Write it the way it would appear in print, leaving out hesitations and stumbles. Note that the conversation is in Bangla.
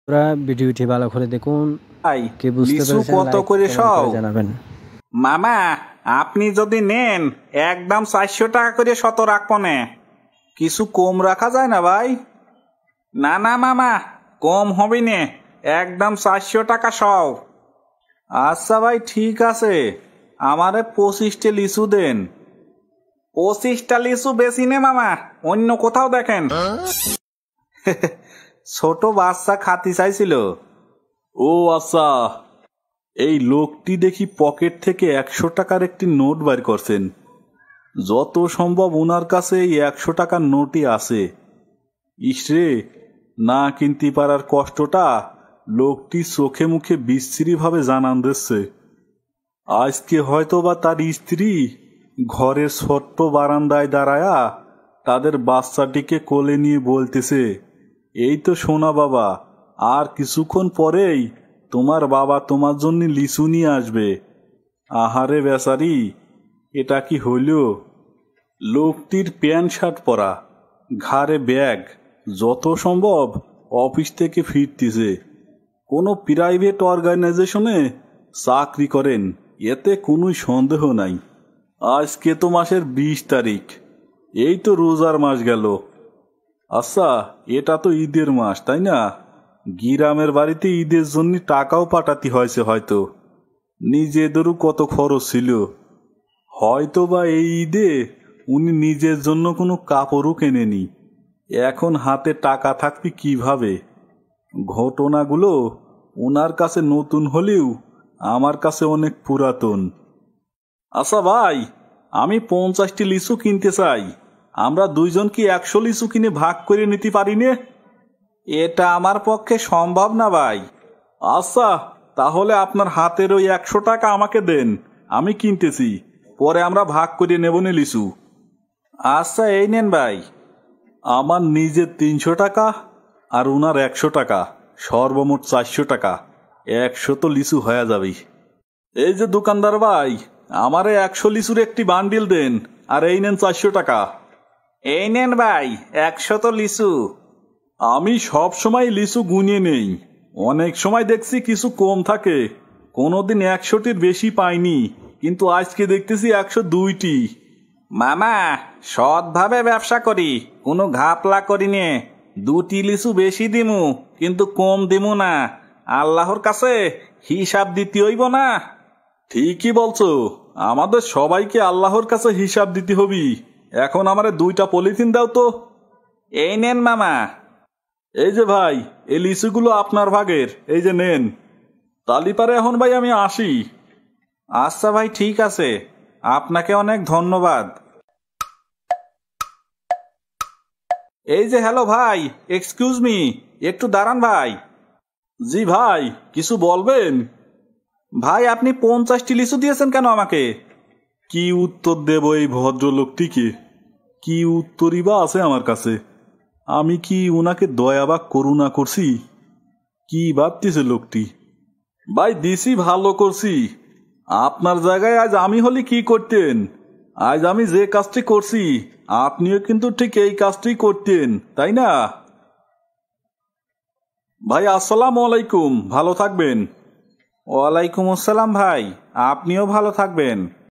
পুরা ভিডিওটি ভালো করে দেখুন। ভাই কে বুঝতে লিচু পেরেছেন কত লাইক করে কমেন্ট সব? করে জানাবেন। মামা আপনি যদি নেন একদম 400 টাকা করে শত রাখবো না, কিছু কম রাখা যায় না ভাই? না না মামা, কম হবে না, একদম 400 টাকা সব। আচ্ছা ভাই ঠিক আছে, আমারে 25টা লিচু দেন। 25টা লিচু বেশি নে মামা, অন্য কোথাও দেখেন। ছোট বাচ্চা খাতি চাইছিল। ও আচ্ছা, এই লোকটি দেখি পকেট থেকে 100 টাকার একটি নোট বের করছেন। যত সম্ভব ওনার কাছে এই 100 টাকার নোটই আছে। ইসরে, না কিনতে পারার কষ্টটা লোকটি চোখে মুখে বিশ্রীভাবে জানান দিচ্ছে। আজকে হয়তো বা তার স্ত্রী ঘরের ছোট্ট বারান্দায় দাঁড়ায়া তাদের বাচ্চাটিকে কোলে নিয়ে বলতেছে, এই তো সোনা বাবা, আর কিছুক্ষণ পরেই তোমার বাবা তোমার জন্য লিচু নিয়ে আসবে। আহারে বেচারি, এটা কি হইল? লোকটির প্যান্ট শার্ট পরা, ঘাড়ে ব্যাগ, যত সম্ভব অফিস থেকে ফিরতেছে। কোনো প্রাইভেট অর্গানাইজেশনে চাকরি করেন, এতে কোনো সন্দেহ নাই। আজকে তো মাসের 20 তারিখ, এই তো রোজার মাস গেল। আচ্ছা, এটা তো ঈদের মাস তাই না? গ্রামের বাড়িতে ঈদের জন্য টাকাও পাঠাতে হয়েছে হয়তো। নিজেদেরও কত খরচ ছিল। হয়তো বা এই ঈদে উনি নিজের জন্য কোনো কাপড়ও কেনেনি। এখন হাতে টাকা থাকবে কিভাবে? ঘটনাগুলো ওনার কাছে নতুন হলেও আমার কাছে অনেক পুরাতন। আচ্ছা ভাই, আমি 50টি লিচু কিনতে চাই। আমরা দুইজন কি 100 লিচু কিনে ভাগ করে নিতে পারি নে? এটা আমার পক্ষে সম্ভব না ভাই। আচ্ছা, তাহলে আপনার হাতের ওই 100 টাকা আমাকে দেন, আমি কিনতেছি, পরে আমরা ভাগ করে নেব নে লিচু। আচ্ছা এই নেন ভাই। আমার নিজের 300 টাকা আর উনার 100 টাকা, সর্বমোট 400 টাকা। 100 তো লিচু হয়ে যাবে। এই যে দোকানদার ভাই, আমারে 100 লিচুর একটি বান্ডিল দেন, আর এই নেন 400 টাকা। এই নেন ভাই 100 তো লিচু। আমি সব সময় লিচু গুনিয়ে নেই, অনেক সময় দেখছি কিছু কম থাকে। কোনোদিন 100টির বেশি পাইনি, কিন্তু আজকে দেখতেছি 102টি। মামা সৎভাবে ব্যবসা করি, কোনো ঘাপলা করি নে। 2টি লিচু বেশি দিমু, কিন্তু কম দিমু না। আল্লাহর কাছে হিসাব দিতে হইব না? ঠিকই বলছো, আমাদের সবাইকে আল্লাহর কাছে হিসাব দিতে হবি। এখন আমারে 2টা পলিথিন দাও তো। এই নেন মামা। এই যে ভাই, এই লিচুগুলো আপনার ভাগের, এই যে নেন। তালিপারে এখন ভাই আমি আসি। আচ্ছা ভাই ঠিক আছে, আপনাকে অনেক ধন্যবাদ। এই যে হ্যালো ভাই, এক্সকিউজ মি, একটু দাঁড়ান ভাই। জি ভাই, কিছু বলবেন? ভাই আপনি 50টি লিচু দিয়েছেন কেন আমাকে? কি উত্তর দেব এই ভদ্রলোকটিকে? কি উত্তরই বা আছে আমার কাছে? আমি কি ওনাকে দয়া বা করুণা করছি? কি ভাবতেছে লোকটি? ভাই দিছি, ভালো করছি। আপনার জায়গায় আজ আমি হলে কি করতেন? আজ আমি যে কাজটি করছি, আপনিও কিন্তু ঠিক এই কাজটি করতেন, তাই না? ভাই আসসালামু আলাইকুম, ভালো থাকবেন। ওয়ালাইকুম আসসালাম ভাই, আপনিও ভালো থাকবেন।